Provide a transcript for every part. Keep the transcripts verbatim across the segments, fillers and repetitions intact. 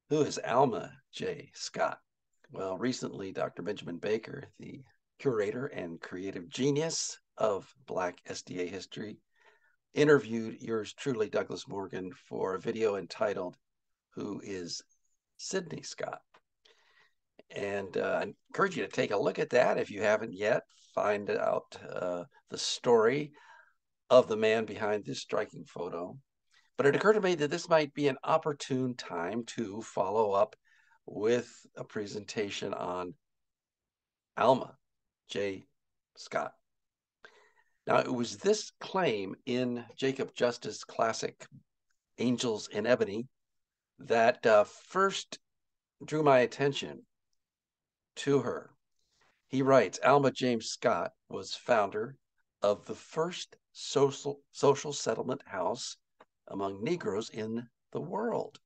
Who is Alma J. Scott? Well, recently, Doctor Benjamin Baker, the curator and creative genius of Black S D A history, interviewed yours truly, Douglas Morgan, for a video entitled, Who is Sidney Scott? And uh, I encourage you to take a look at that if you haven't yet. Find out uh, the story of the man behind this striking photo. But it occurred to me that this might be an opportune time to follow up with a presentation on Alma J. Scott. Now, it was this claim in Jacob Justice's classic Angels in Ebony that uh, first drew my attention to her. He writes, Alma James Scott was founder of the first social, social settlement house among Negroes in the world.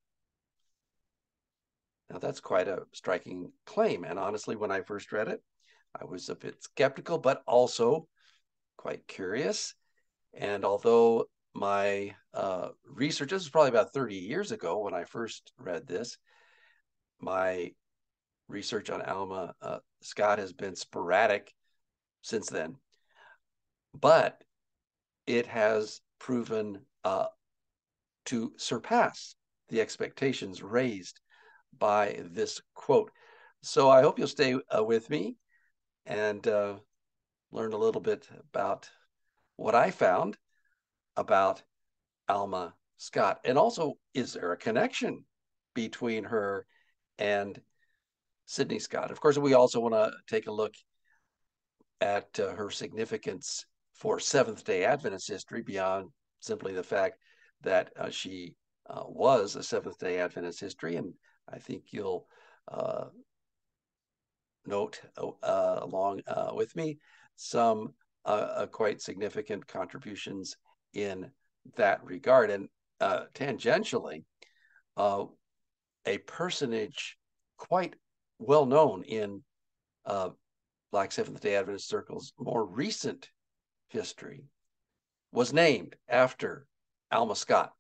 Now, that's quite a striking claim. And honestly, when I first read it, I was a bit skeptical, but also quite curious. And although my uh, research, this is probably about thirty years ago when I first read this, my research on Alma uh, Scott has been sporadic since then. But it has proven uh, to surpass the expectations raised by this quote. So I hope you'll stay uh, with me and uh, learn a little bit about what I found about Alma Scott. And also, is there a connection between her and Sidney Scott? Of course, we also want to take a look at uh, her significance for Seventh day Adventist history beyond simply the fact that uh, she uh, was a Seventh day Adventist history. And I think you'll uh, note uh, along uh, with me some uh, quite significant contributions in that regard. And uh, tangentially, uh, a personage quite well known in uh, Black Seventh day Adventist circles' more recent history was named after Alma Scott.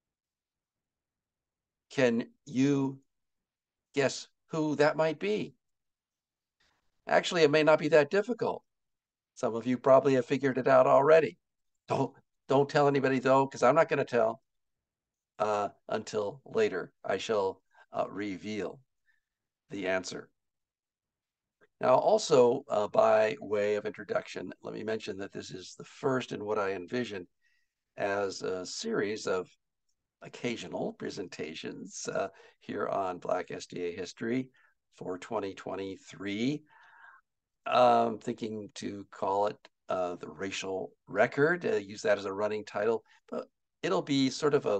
Can you guess who that might be? Actually, it may not be that difficult. Some of you probably have figured it out already. Don't don't tell anybody though, because I'm not going to tell uh, until later. I shall uh, reveal the answer. Now, also uh, by way of introduction, let me mention that this is the first in what I envision as a series of occasional presentations uh, here on Black S D A History for twenty twenty-three. I'm thinking to call it uh, the Racial Record, uh, use that as a running title, but it'll be sort of a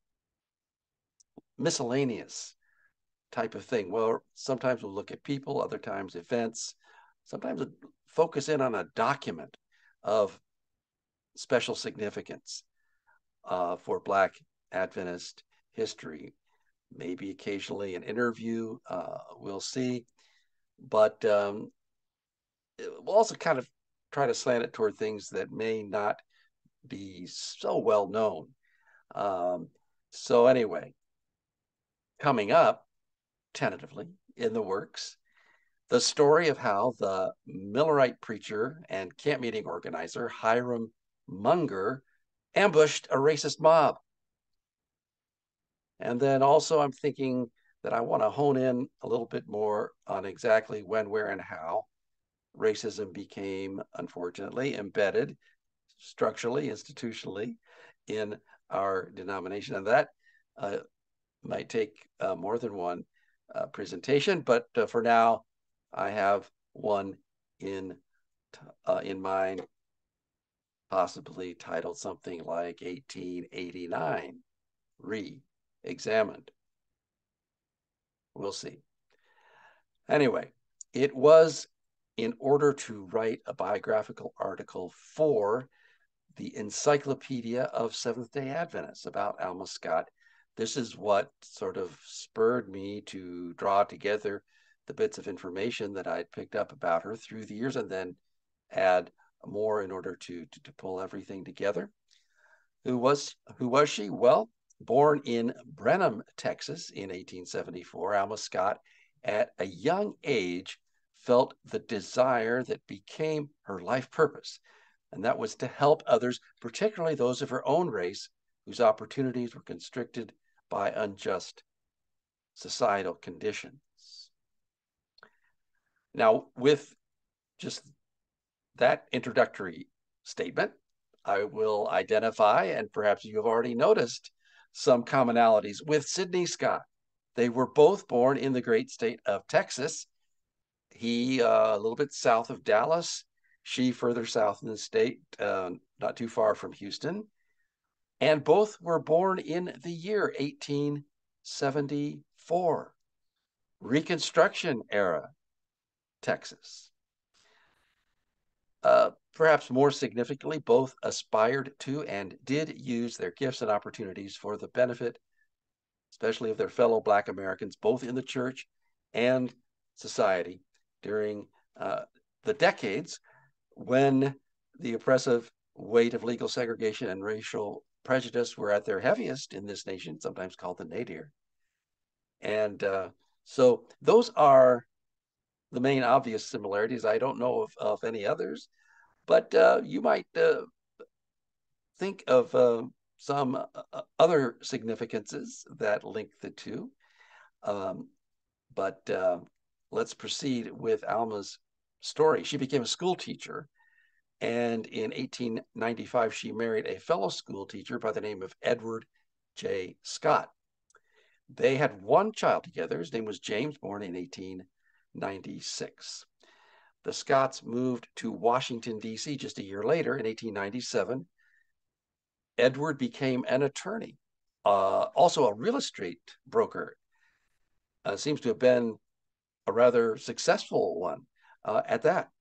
miscellaneous type of thing. Well, sometimes we'll look at people, other times events, sometimes we'll focus in on a document of special significance uh, for Black Adventist history. Maybe occasionally an interview, uh, we'll see. But um, we'll also kind of try to slant it toward things that may not be so well known. Um, so, anyway, coming up, tentatively in the works, the story of how the Millerite preacher and camp meeting organizer Hiram Munger ambushed a racist mob. And then also, I'm thinking that I want to hone in a little bit more on exactly when, where, and how racism became, unfortunately, embedded structurally, institutionally in our denomination. And that uh, might take uh, more than one uh, presentation, but uh, for now, I have one in uh, in mind, possibly titled something like eighteen eighty-nine, re-examined. We'll see. Anyway, it was in order to write a biographical article for the Encyclopedia of Seventh day Adventists about Alma Scott. This is what sort of spurred me to draw together the bits of information that I'd picked up about her through the years and then add more in order to, to, to pull everything together. Who was who was she? Well, Born in Brenham, Texas in eighteen seventy-four, Alma Scott, at a young age, felt the desire that became her life purpose, and that was to help others, particularly those of her own race, whose opportunities were constricted by unjust societal conditions. Now, with just that introductory statement, I will identify, and perhaps you have already noticed, some commonalities with Sidney Scott. They were both born in the great state of Texas. He uh, a little bit south of Dallas, she further south in the state, uh, not too far from Houston. And both were born in the year eighteen seventy-four, Reconstruction era Texas. Uh, perhaps more significantly, both aspired to and did use their gifts and opportunities for the benefit, especially of their fellow Black Americans, both in the church and society during uh, the decades when the oppressive weight of legal segregation and racial prejudice were at their heaviest in this nation, sometimes called the nadir. And uh, so those are the main obvious similarities. I don't know of, of any others, but uh, you might uh, think of uh, some uh, other significances that link the two. Um, but uh, let's proceed with Alma's story. She became a school teacher, and in eighteen ninety-five, she married a fellow school teacher by the name of Edward J. Scott. They had one child together. His name was James, born in eighteen ninety-six. The Scotts moved to Washington, D C just a year later in eighteen ninety-seven. Edward became an attorney, uh, also a real estate broker. Uh, seems to have been a rather successful one uh, at that.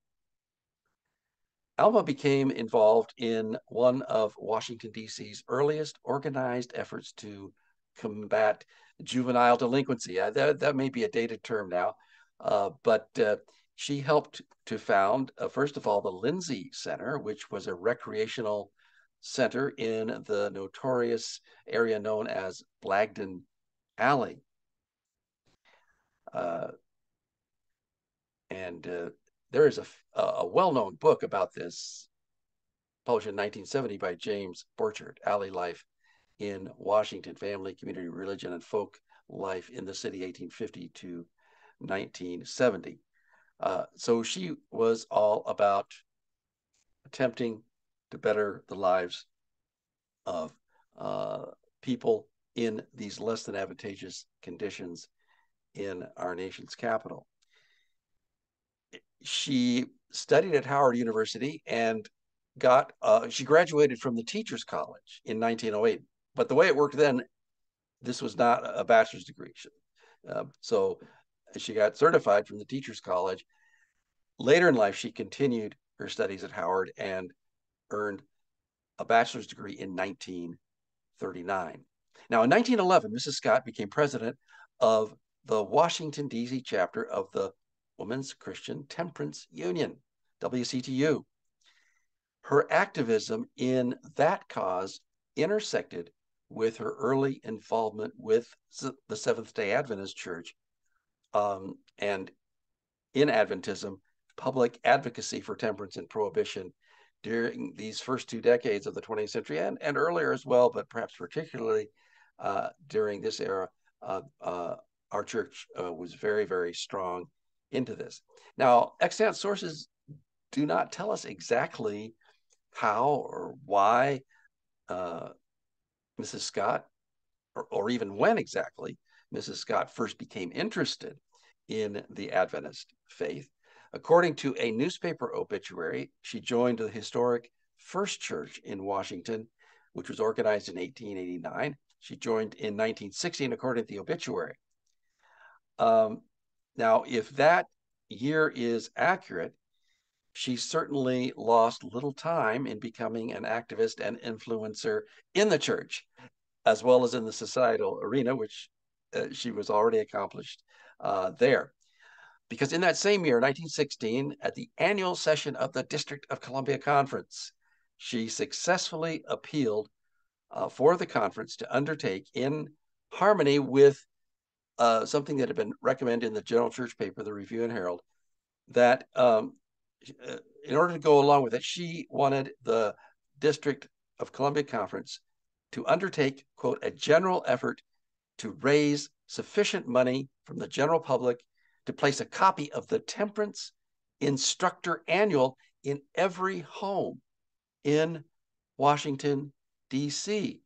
Alma became involved in one of Washington, D C's earliest organized efforts to combat juvenile delinquency. Uh, that, that may be a dated term now, uh, but uh, she helped to found, uh, first of all, the Lindsay Center, which was a recreational center in the notorious area known as Blagden Alley. Uh, and uh, there is a, a well-known book about this, published in nineteen seventy by James Borchert, Alley Life in Washington, Family, Community, Religion, and Folk Life in the City, eighteen fifty to nineteen seventy. Uh, so she was all about attempting to better the lives of uh, people in these less than advantageous conditions in our nation's capital. She studied at Howard University and got, uh, she graduated from the Teachers College in nineteen oh eight. But the way it worked then, this was not a bachelor's degree. Uh, so she got certified from the Teachers College. Later in life, she continued her studies at Howard and earned a bachelor's degree in nineteen thirty-nine. Now, in nineteen eleven, Missus Scott became president of the Washington, D C chapter of the Women's Christian Temperance Union, W C T U. Her activism in that cause intersected with her early involvement with the Seventh-day Adventist Church um, and in Adventism, public advocacy for temperance and prohibition during these first two decades of the twentieth century and, and earlier as well, but perhaps particularly uh, during this era, uh, uh, our church uh, was very, very strong into this. Now, extant sources do not tell us exactly how or why uh, Missus Scott, or, or even when exactly Missus Scott first became interested in the Adventist faith. According to a newspaper obituary, she joined the historic First Church in Washington, which was organized in eighteen eighty-nine. She joined in nineteen sixteen, according to the obituary. Um, now, if that year is accurate, she certainly lost little time in becoming an activist and influencer in the church, as well as in the societal arena, which uh, she was already accomplished uh, there. Because in that same year, nineteen sixteen, at the annual session of the District of Columbia Conference, she successfully appealed uh, for the conference to undertake in harmony with uh, something that had been recommended in the General Church paper, the Review and Herald, that um, in order to go along with it, she wanted the District of Columbia Conference to undertake, quote, a general effort to raise sufficient money from the general public to place a copy of the Temperance Instructor Annual in every home in Washington, D C.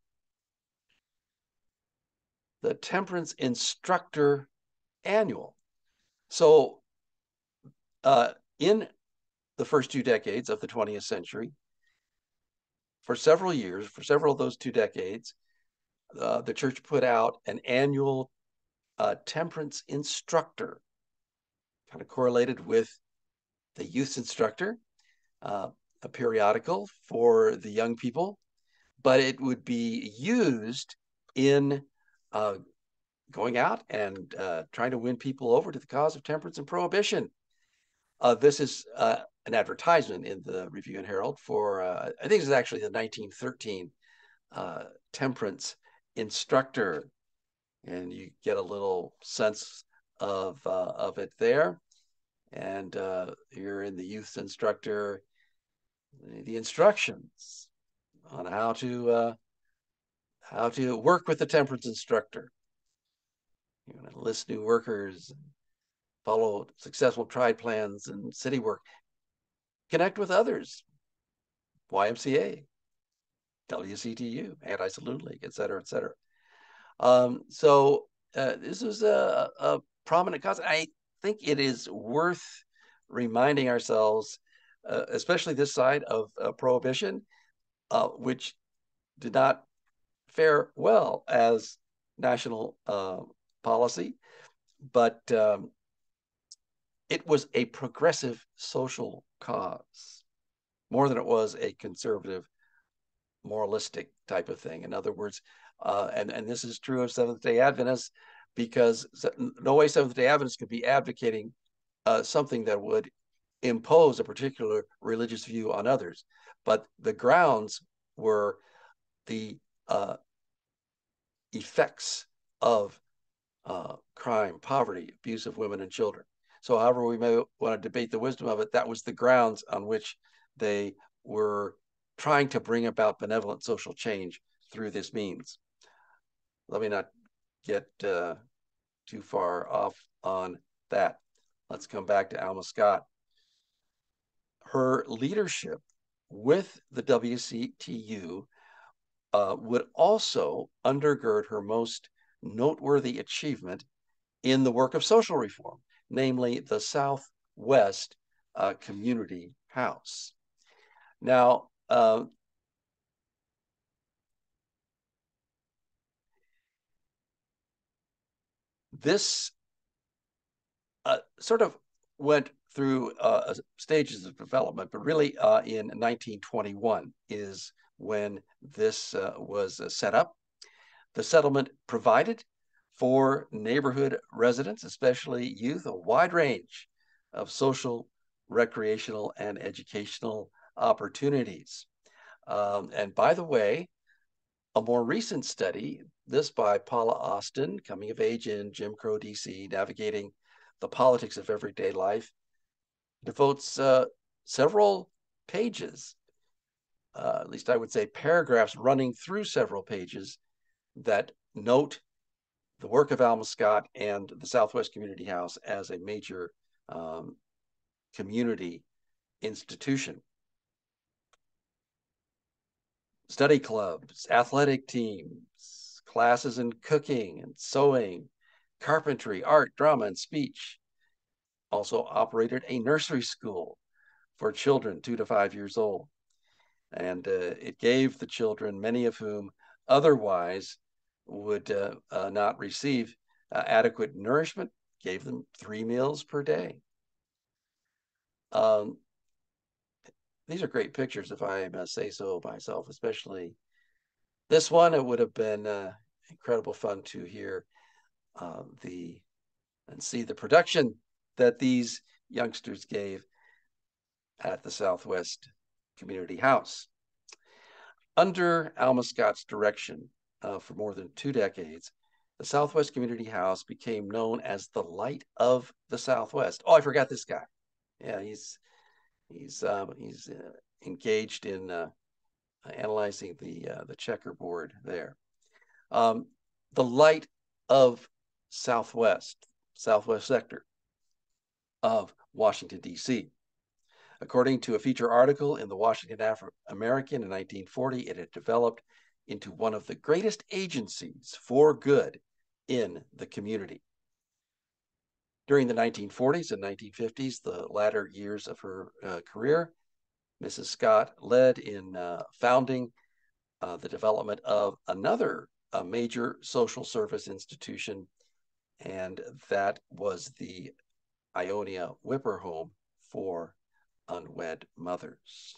The Temperance Instructor Annual. So, uh, in the first two decades of the twentieth century, for several years, for several of those two decades, uh, the church put out an annual uh, temperance instructor, kind of correlated with the youth instructor, uh, a periodical for the young people, but it would be used in uh, going out and uh, trying to win people over to the cause of temperance and prohibition. Uh, this is uh, an advertisement in the Review and Herald for, uh, I think this is actually the nineteen thirteen uh, temperance instructor, and you get a little sense of uh, of it there. And uh, you're in the youth instructor, the instructions on how to uh, how to work with the temperance instructor. You're going to list new workers, follow successful tried plans and city work, connect with others, Y M C A, W C T U, Anti-Saloon League, et cetera, et cetera. Um, so uh, this was a, a prominent cause. I think it is worth reminding ourselves, uh, especially this side of uh, prohibition, uh, which did not fare well as national uh, policy, but um, it was a progressive social cause more than it was a conservative moralistic type of thing. In other words, uh, and, and this is true of Seventh-day Adventists, because no way Seventh-day Adventists could be advocating uh, something that would impose a particular religious view on others. But the grounds were the uh, effects of uh, crime, poverty, abuse of women and children. So however we may want to debate the wisdom of it, that was the grounds on which they were trying to bring about benevolent social change through this means. Let me not get uh, too far off on that. Let's come back to Alma Scott. Her leadership with the W C T U uh, would also undergird her most noteworthy achievement in the work of social reform, namely the Southwest uh, Community House. Now, uh, this uh, sort of went through uh, stages of development, but really uh, in nineteen twenty-one is when this uh, was uh, set up. The settlement provided for neighborhood residents, especially youth, a wide range of social, recreational, and educational opportunities. Um, and by the way, a more recent study, this by Paula Austin, coming of age in Jim Crow, D C, navigating the politics of everyday life, devotes uh, several pages, uh, at least I would say paragraphs running through several pages that note the work of Alma Scott and the Southwest Community House as a major um, community institution. Study clubs, athletic teams, classes in cooking and sewing, carpentry, art, drama, and speech. Also operated a nursery school for children two to five years old. And uh, it gave the children, many of whom otherwise would uh, uh, not receive uh, adequate nourishment, gave them three meals per day. Um, these are great pictures, if I must say so myself, especially this one. It would have been uh, incredible fun to hear uh, the and see the production that these youngsters gave at the Southwest Community House. Under Alma Scott's direction uh, for more than two decades, the Southwest Community House became known as the Light of the Southwest. Oh, I forgot this guy. Yeah, he's he's um, he's uh, engaged in uh, analyzing the uh, the checkerboard there. Um, the Light of Southwest, Southwest sector of Washington, D C. According to a feature article in the Washington Afro American in nineteen forty, it had developed into one of the greatest agencies for good in the community. During the nineteen forties and nineteen fifties, the latter years of her uh, career, Missus Scott led in uh, founding uh, the development of another uh, major social service institution, and that was the Ionia Whipper Home for unwed mothers.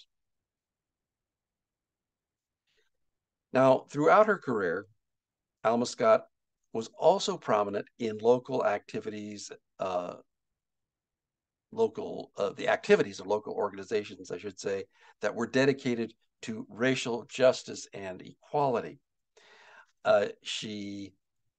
Now, throughout her career, Alma Scott was also prominent in local activities, uh, local uh, the activities of local organizations, I should say, that were dedicated to racial justice and equality. Uh, she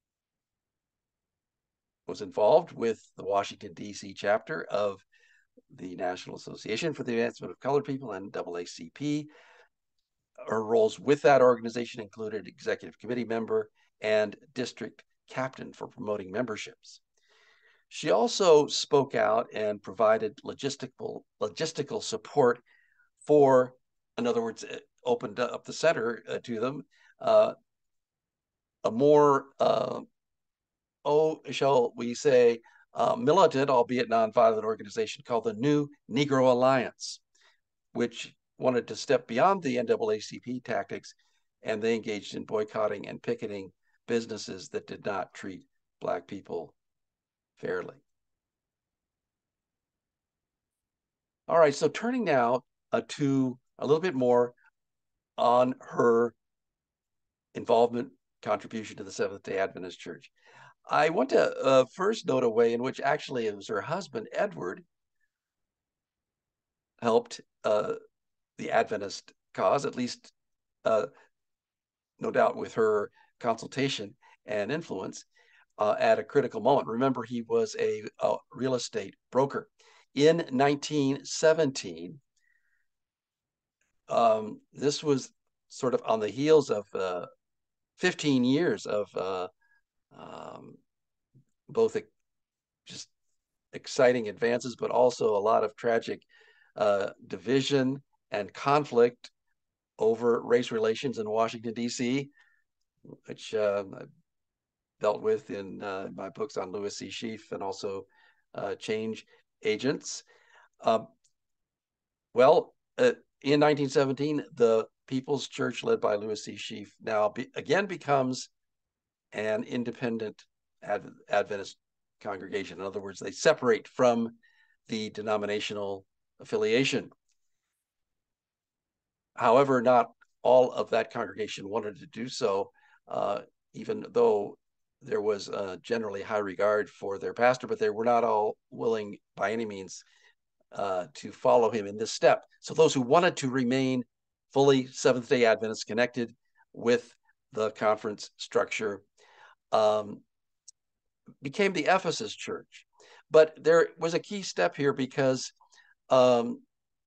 was involved with the Washington, D C chapter of the National Association for the Advancement of Colored People, N double A C P. Her roles with that organization included executive committee member and district captain for promoting memberships. She also spoke out and provided logistical logistical support for, in other words, opened up the center uh, to them, uh, a more, uh, oh, shall we say, uh, militant, albeit nonviolent organization called the New Negro Alliance, which wanted to step beyond the N double A C P tactics, and they engaged in boycotting and picketing businesses that did not treat Black people fairly. All right, so turning now uh, to a little bit more on her involvement, contribution to the Seventh-day Adventist Church. I want to uh, first note a way in which actually it was her husband, Edward, helped uh, the Adventist cause, at least uh, no doubt with her consultation and influence uh, at a critical moment. Remember, he was a, a real estate broker. In nineteen seventeen, um, this was sort of on the heels of uh, fifteen years of uh, um, both just exciting advances, but also a lot of tragic uh, division and conflict over race relations in Washington, D C, which uh, I dealt with in uh, my books on Lewis C. Sheaf and also uh, Change Agents. Uh, well, uh, in nineteen seventeen, the People's Church, led by Lewis C. Sheaf, now be, again becomes an independent Ad, Adventist congregation. In other words, they separate from the denominational affiliation. However, not all of that congregation wanted to do so, uh, even though there was uh, generally high regard for their pastor, but they were not all willing by any means uh, to follow him in this step. So those who wanted to remain fully Seventh-day Adventists connected with the conference structure um, became the Ephesus Church. But there was a key step here because um,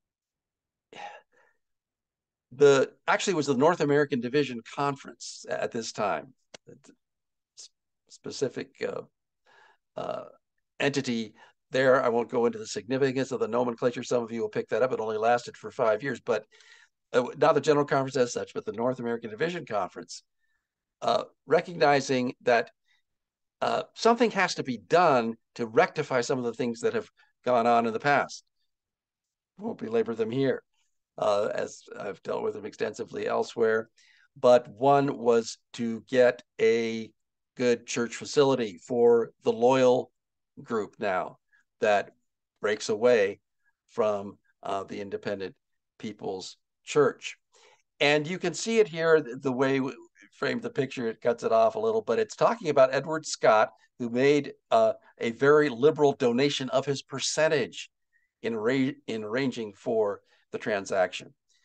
the actually was the North American Division Conference at this time. Specific uh, uh, entity there. I won't go into the significance of the nomenclature. Some of you will pick that up. It only lasted for five years, but uh, not the General Conference as such, but the North American Division Conference, uh, recognizing that uh, something has to be done to rectify some of the things that have gone on in the past. Won't belabor them here, uh, as I've dealt with them extensively elsewhere. But one was to get a good church facility for the loyal group now that breaks away from uh, the independent People's Church. And you can see it here, the way we framed the picture, it cuts it off a little, but it's talking about Edward Scott, who made uh, a very liberal donation of his percentage in, in arranging for the transaction.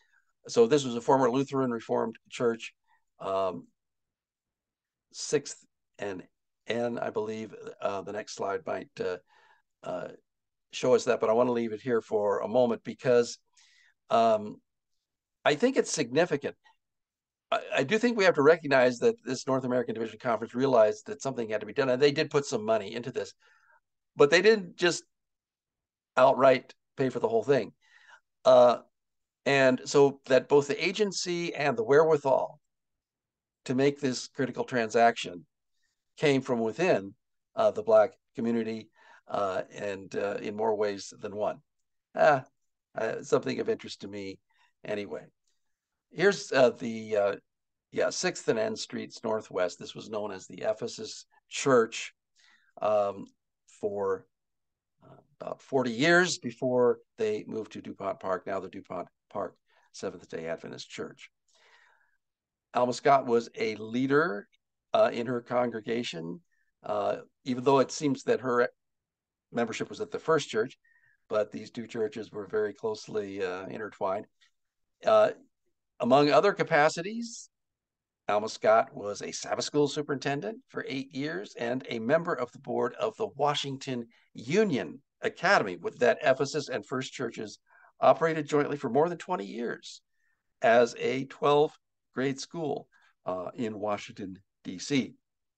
So this was a former Lutheran Reformed church, um, sixth and N, I believe. Uh, the next slide might uh, uh, show us that, but I want to leave it here for a moment because um, I think it's significant. I, I do think we have to recognize that this North American Division Conference realized that something had to be done, and they did put some money into this, but they didn't just outright pay for the whole thing. Uh, and so that both the agency and the wherewithal to make this critical transaction came from within uh, the Black community uh, and uh, in more ways than one. Ah, uh, something of interest to me anyway. Here's uh, the, uh, yeah, sixth and N Streets Northwest. This was known as the Ephesus Church um, for uh, about forty years before they moved to DuPont Park, now the DuPont Park Seventh-day Adventist Church. Alma Scott was a leader uh, in her congregation, uh, even though it seems that her membership was at the first church, but these two churches were very closely uh, intertwined. Uh, among other capacities, Alma Scott was a Sabbath school superintendent for eight years and a member of the board of the Washington Union Academy, with that Ephesus and First Churches operated jointly for more than twenty years as a twelve grade school uh, in Washington, D C.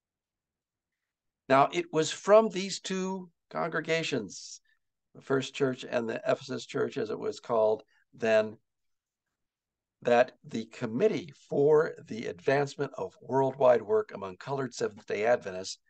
Now, it was from these two congregations, the First Church and the Ephesus Church, as it was called then, that the Committee for the Advancement of Worldwide Work Among Colored Seventh-day Adventists,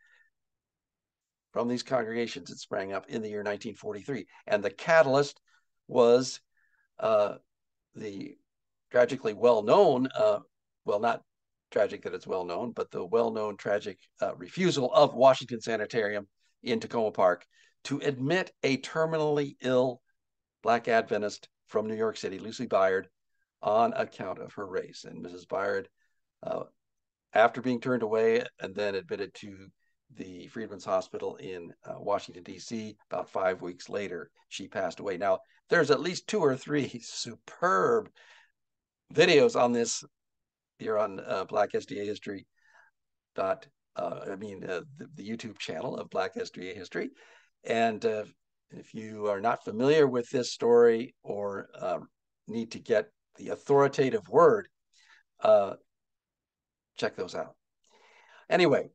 from these congregations, it sprang up in the year nineteen forty-three. And the catalyst was uh, the tragically well-known, uh, well, not tragic that it's well-known, but the well-known tragic uh, refusal of Washington Sanitarium in Tacoma Park to admit a terminally ill Black Adventist from New York City, Lucy Byard, on account of her race. And Missus Byard, uh, after being turned away and then admitted to the Freedmen's Hospital in uh, Washington, D C, about five weeks later, she passed away. Now, there's at least two or three superb videos on this here on uh, Black S D A History. Dot, uh, I mean, uh, the, the YouTube channel of Black S D A History. And uh, if you are not familiar with this story or uh, need to get the authoritative word, uh, check those out. Anyway,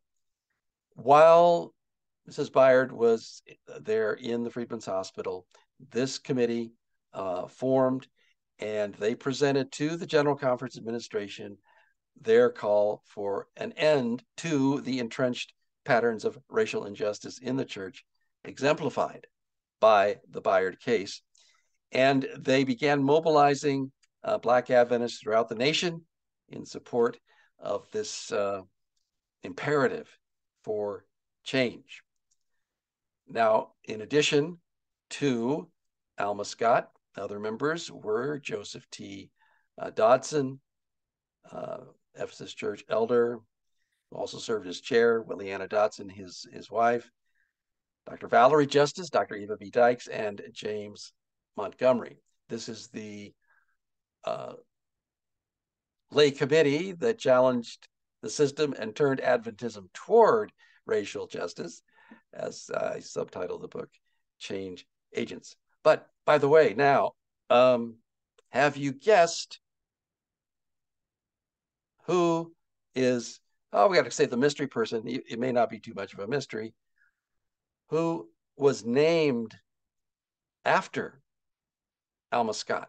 while Missus Byard was there in the Freedmen's Hospital, this committee uh, formed, and they presented to the General Conference Administration their call for an end to the entrenched patterns of racial injustice in the church, exemplified by the Byard case. And they began mobilizing uh, Black Adventists throughout the nation in support of this uh, imperative for change. Now, in addition to Alma Scott, other members were Joseph T. Uh, Dodson, uh, Ephesus Church elder, who also served as chair, Williana Dodson, his, his wife, Doctor Valerie Justice, Doctor Eva B. Dykes, and James Montgomery. This is the uh, lay committee that challenged the system and turned Adventism toward racial justice, as I subtitled the book, Change Agents. But by the way, now, um, have you guessed who is, oh, we got to say the mystery person. It may not be too much of a mystery. Who was named after Alma Scott?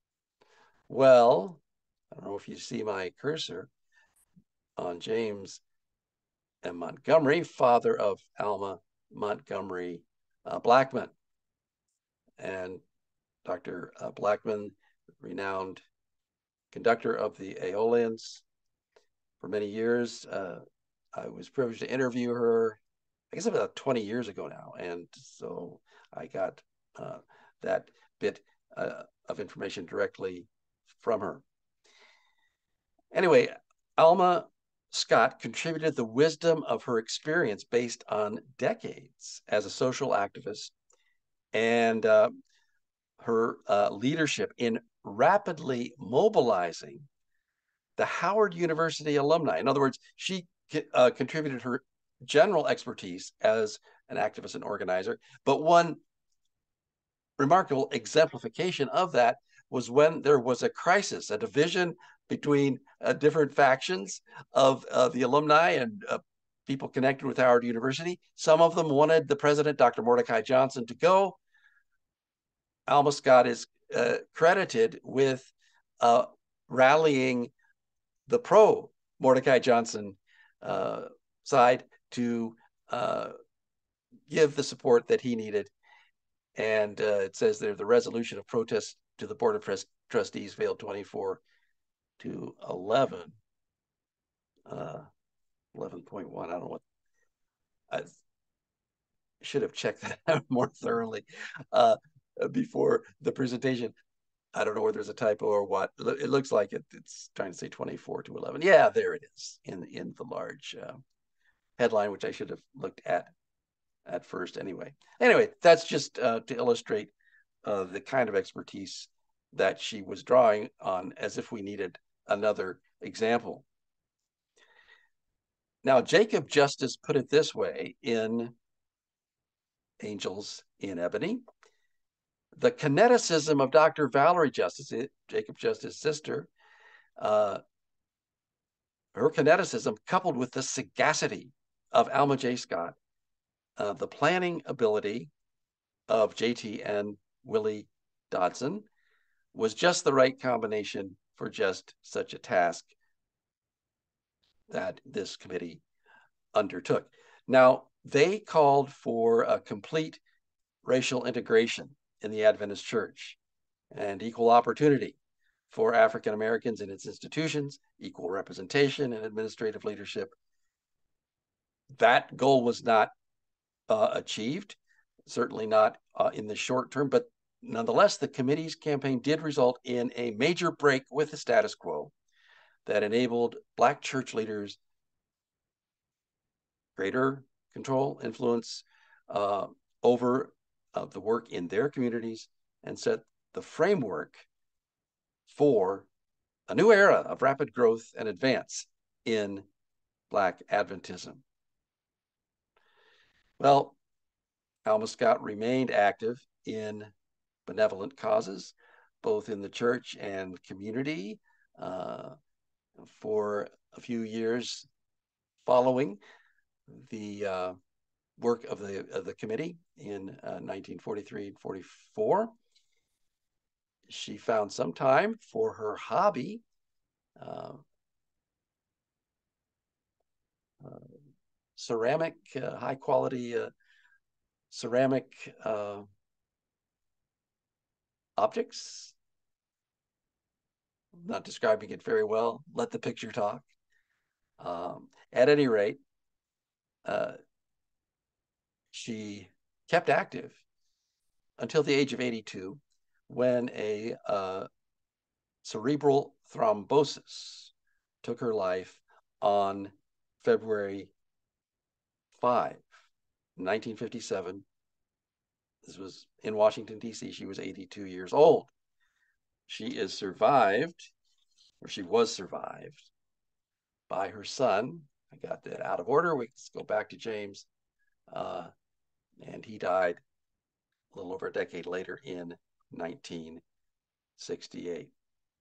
Well, I don't know if you see my cursor on James M. Montgomery, father of Alma Montgomery uh, Blackman. And Doctor Uh, Blackman, renowned conductor of the Aeolians for many years. Uh, I was privileged to interview her, I guess about twenty years ago now. And so I got uh, that bit uh, of information directly from her. Anyway, Alma Scott contributed the wisdom of her experience based on decades as a social activist and uh, her uh, leadership in rapidly mobilizing the Howard University alumni. In other words, she uh, contributed her general expertise as an activist and organizer, but one remarkable exemplification of that was when there was a crisis, a division between uh, different factions of uh, the alumni and uh, people connected with Howard University. Some of them wanted the president, Doctor Mordecai Johnson, to go. Alma Scott is uh, credited with uh, rallying the pro Mordecai Johnson uh, side to uh, give the support that he needed. And uh, it says there the resolution of protest to the Board of Trustees failed twenty-four to eleven. Uh, eleven point one. I don't know what. I should have checked that out more thoroughly uh, before the presentation. I don't know whether there's a typo or what. It looks like it, it's trying to say twenty-four to eleven. Yeah, there it is in in the large uh, headline, which I should have looked at at first anyway. Anyway, that's just uh, to illustrate uh, the kind of expertise that she was drawing on, as if we needed another example. Now, Jacob Justice put it this way in Angels in Ebony. The kineticism of Doctor Valerie Justice, Jacob Justice's sister, uh, her kineticism coupled with the sagacity of Alma J. Scott, uh, the planning ability of J T and Willie Dodson, was just the right combination for just such a task that this committee undertook. Now, they called for a complete racial integration in the Adventist Church and equal opportunity for African Americans in its institutions, equal representation and administrative leadership. That goal was not uh, achieved, certainly not uh, in the short term, but nonetheless, the committee's campaign did result in a major break with the status quo that enabled Black church leaders greater control, influence uh, over uh, the work in their communities, and set the framework for a new era of rapid growth and advance in Black Adventism. Well, Alma Scott remained active in benevolent causes, both in the church and community, uh, for a few years following the uh, work of the of the committee in uh, nineteen forty-three and forty-four. She found some time for her hobby, uh, uh, ceramic, uh, high quality uh, ceramic uh, objects. I'm not describing it very well. Let the picture talk. Um, at any rate, uh, she kept active until the age of eighty-two, when a uh, cerebral thrombosis took her life on February fifth, nineteen fifty-seven. This was in Washington, D C. She was eighty-two years old. She is survived, or she was survived, by her son. I got that out of order. We let's go back to James. Uh, and he died a little over a decade later in nineteen sixty-eight.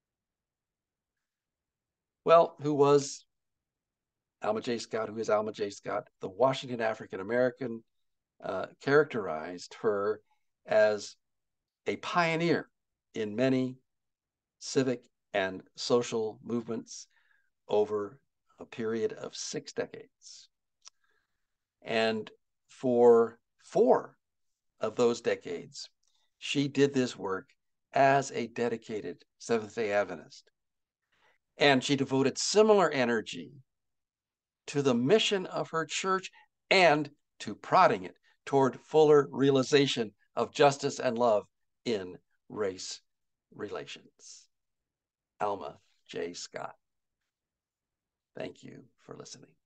Well, who was Alma J. Scott? Who is Alma J. Scott? The Washington African American uh, characterized her as a pioneer in many civic and social movements over a period of six decades. And for four of those decades, she did this work as a dedicated Seventh-day Adventist. And she devoted similar energy to the mission of her church and to prodding it toward fuller realization of justice and love in race relations. Alma J. Scott. Thank you for listening.